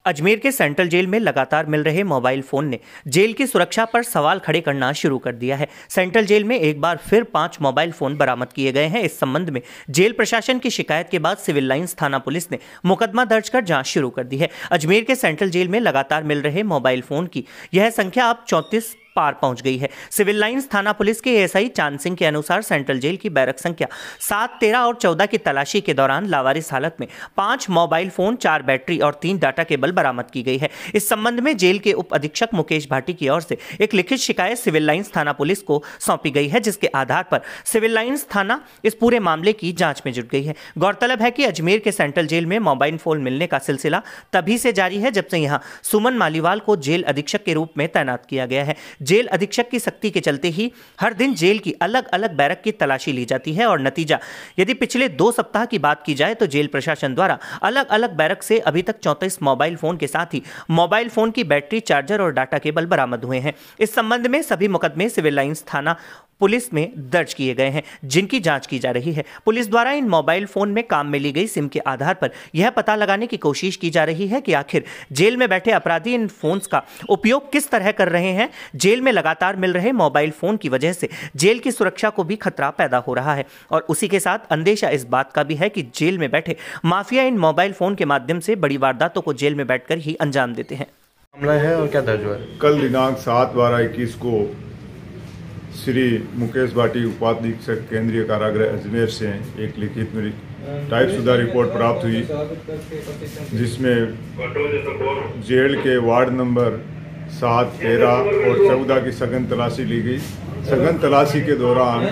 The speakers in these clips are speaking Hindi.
अजमेर के सेंट्रल जेल में लगातार मिल रहे मोबाइल फोन ने जेल की सुरक्षा पर सवाल खड़े करना शुरू कर दिया है। सेंट्रल जेल में एक बार फिर 5 मोबाइल फोन बरामद किए गए हैं। इस संबंध में जेल प्रशासन की शिकायत के बाद सिविल लाइंस थाना पुलिस ने मुकदमा दर्ज कर जांच शुरू कर दी है। अजमेर के सेंट्रल जेल में लगातार मिल रहे मोबाइल फोन की यह संख्या अब 34 पार पहुंच गई है। सिविल लाइंस थाना पुलिस के एएसआई चांद सिंह के अनुसार सेंट्रल जेल की बैरक संख्या 7, 13 और 14 की तलाशी के दौरान लावारिस हालत में 5 मोबाइल फोन, 4 बैटरी और 3 डाटा केबल बरामद की गई है। इस संबंध में जेल के उप अधीक्षक मुकेश भाटी की ओर से एक लिखित शिकायत सिविल लाइंस थाना पुलिस को सौंपी गई है, जिसके आधार पर सिविल लाइंस थाना इस पूरे मामले की जांच में जुट गई है। गौरतलब है कि अजमेर के सेंट्रल जेल में मोबाइल फोन मिलने का सिलसिला तभी से जारी है जब से यहां सुमन मालीवाल को जेल अधीक्षक के रूप में तैनात किया गया है। जेल अधीक्षक की सख्ती के चलते ही हर दिन जेल की अलग अलग बैरक की तलाशी ली जाती है और नतीजा यदि पिछले 2 सप्ताह की बात की जाए तो जेल प्रशासन द्वारा अलग अलग बैरक से अभी तक 34 मोबाइल फोन के साथ ही मोबाइल फोन की बैटरी, चार्जर और डाटा केबल बरामद हुए हैं। इस संबंध में सभी मुकदमे सिविल लाइंस थाना पुलिस में दर्ज किए गए हैं, जिनकी जांच की जा रही है। पुलिस द्वारा इन मोबाइल फोन में काम में ली गई सिम के आधार पर यह पता लगाने की कोशिश की जा रही है कि आखिर जेल में बैठे अपराधी इन फोन्स का उपयोग किस तरह कर रहे हैं। जेल में लगातार मिल रहे मोबाइल फोन की वजह से जेल की सुरक्षा को भी खतरा पैदा हो रहा है और उसी के साथ अंदेशा इस बात का भी है कि जेल में बैठे माफिया इन मोबाइल फोन के माध्यम से बड़ी वारदातों को जेल में बैठकर ही अंजाम देते हैं। मामला है और क्या दर्ज हुआ है? कल दिनांक 7/12/21 को श्री मुकेश भाटी उपाधीक्षक केंद्रीय कारागृह अजमेर से एक लिखित मेरी टाइपशुदा रिपोर्ट प्राप्त हुई, जिसमें जेल के वार्ड नंबर 7, 13 और 14 की सघन तलाशी ली गई। सघन तलाशी के दौरान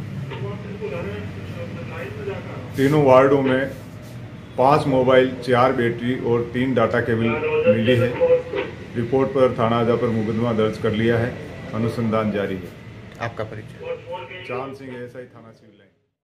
तीनों वार्डों में 5 मोबाइल, 4 बैटरी और 3 डाटा केबल मिली है। रिपोर्ट पर थाना आजा पर मुकदमा दर्ज कर लिया है। अनुसंधान जारी है। आपका परिचय? चांद सिंह, एएसआई थाना सिविल लाइन।